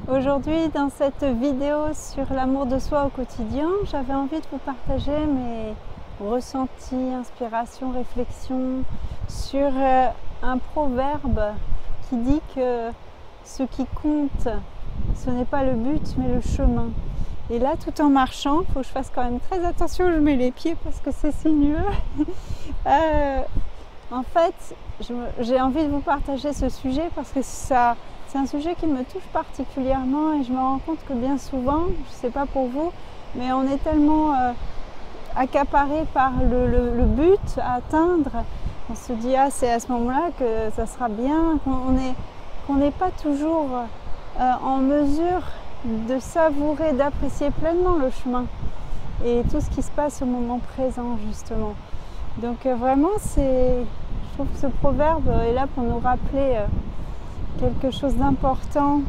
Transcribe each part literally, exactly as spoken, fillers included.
Aujourd'hui, dans cette vidéo sur l'amour de soi au quotidien, j'avais envie de vous partager mes ressentis, inspirations, réflexions sur euh, un proverbe qui dit que ce qui compte, ce n'est pas le but, mais le chemin. Et là, tout en marchant, il faut que je fasse quand même très attention où je mets les pieds parce que c'est sinueux. euh, en fait, j'ai envie de vous partager ce sujet parce que ça... C'est un sujet qui me touche particulièrement et je me rends compte que bien souvent, je ne sais pas pour vous, mais on est tellement euh, accaparé par le, le, le but à atteindre. On se dit, ah, c'est à ce moment-là que ça sera bien, qu'on n'est qu'on n'est pas toujours euh, en mesure de savourer, d'apprécier pleinement le chemin et tout ce qui se passe au moment présent, justement. Donc euh, vraiment, c'est, je trouve que ce proverbe est là pour nous rappeler euh, quelque chose d'important.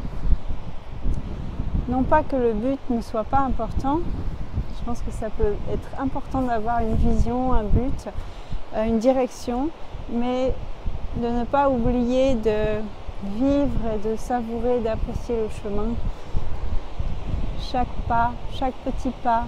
Non pas que le but ne soit pas important, je pense que ça peut être important d'avoir une vision, un but, une direction, mais de ne pas oublier de vivre et de savourer, d'apprécier le chemin. Chaque pas, chaque petit pas.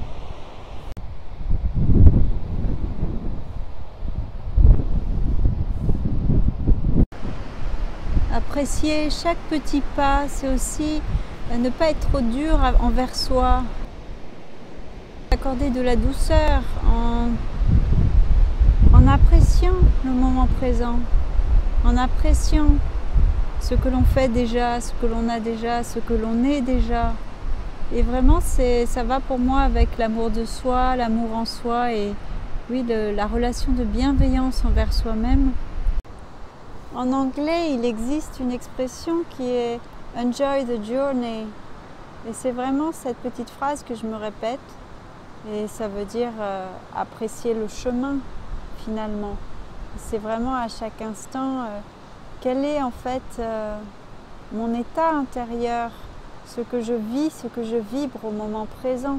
Apprécier chaque petit pas, c'est aussi ne pas être trop dur envers soi. Accorder de la douceur en, en appréciant le moment présent, en appréciant ce que l'on fait déjà, ce que l'on a déjà, ce que l'on est déjà. Et vraiment, ça va pour moi avec l'amour de soi, l'amour en soi et oui, le, la relation de bienveillance envers soi-même. En anglais, il existe une expression qui est « enjoy the journey ». Et c'est vraiment cette petite phrase que je me répète. Et ça veut dire euh, apprécier le chemin, finalement. C'est vraiment à chaque instant, euh, quel est en fait euh, mon état intérieur, ce que je vis, ce que je vibre au moment présent.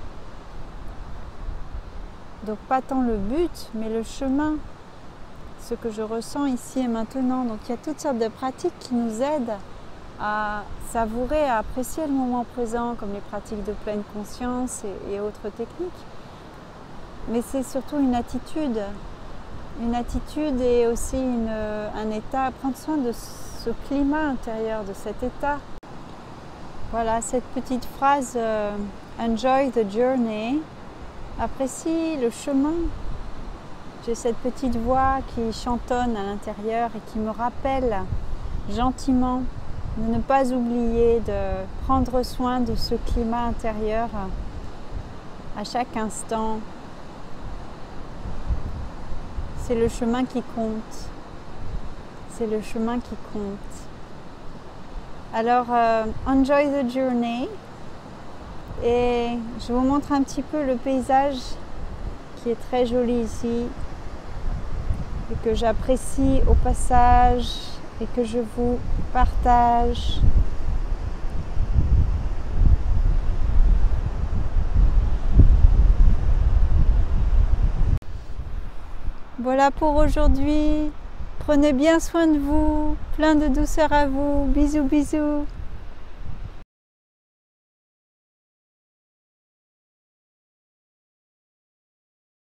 Donc pas tant le but, mais le chemin. Ce que je ressens ici et maintenant. Donc il y a toutes sortes de pratiques qui nous aident à savourer, à apprécier le moment présent, comme les pratiques de pleine conscience et, et autres techniques. Mais c'est surtout une attitude. Une attitude et aussi une, un état, prendre soin de ce climat intérieur, de cet état. Voilà, cette petite phrase euh, « Enjoy the journey », apprécie le chemin. J'ai cette petite voix qui chantonne à l'intérieur et qui me rappelle gentiment de ne pas oublier de prendre soin de ce climat intérieur à chaque instant. C'est le chemin qui compte. C'est le chemin qui compte. Alors, euh, enjoy the journey. Et je vous montre un petit peu le paysage qui est très joli ici. Et que j'apprécie au passage et que je vous partage. Voilà pour aujourd'hui. Prenez bien soin de vous. Plein de douceur à vous. Bisous, bisous.